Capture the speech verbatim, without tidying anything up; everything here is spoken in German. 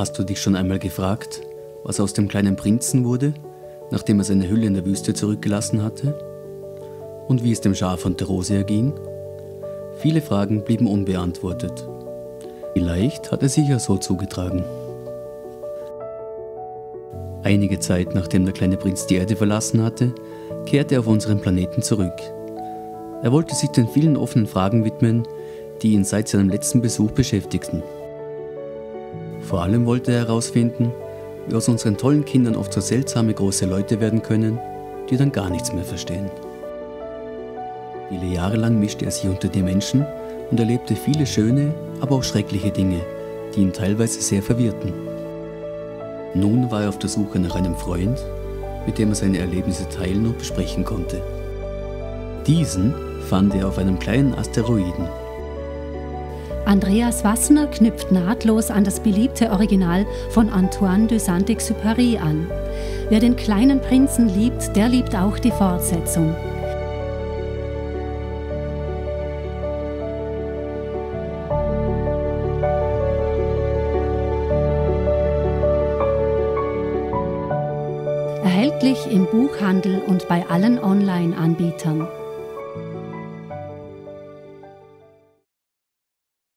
Hast du dich schon einmal gefragt, was aus dem kleinen Prinzen wurde, nachdem er seine Hülle in der Wüste zurückgelassen hatte? Und wie es dem Schaf und der Rose erging? Viele Fragen blieben unbeantwortet. Vielleicht hat es sich ja so zugetragen. Einige Zeit nachdem der kleine Prinz die Erde verlassen hatte, kehrte er auf unseren Planeten zurück. Er wollte sich den vielen offenen Fragen widmen, die ihn seit seinem letzten Besuch beschäftigten. Vor allem wollte er herausfinden, wie aus unseren tollen Kindern oft so seltsame große Leute werden können, die dann gar nichts mehr verstehen. Viele Jahre lang mischte er sich unter die Menschen und erlebte viele schöne, aber auch schreckliche Dinge, die ihn teilweise sehr verwirrten. Nun war er auf der Suche nach einem Freund, mit dem er seine Erlebnisse teilen und besprechen konnte. Diesen fand er auf einem kleinen Asteroiden. Andreas Wassner knüpft nahtlos an das beliebte Original von Antoine de Saint-Exupéry an. Wer den kleinen Prinzen liebt, der liebt auch die Fortsetzung. Erhältlich im Buchhandel und bei allen Online-Anbietern.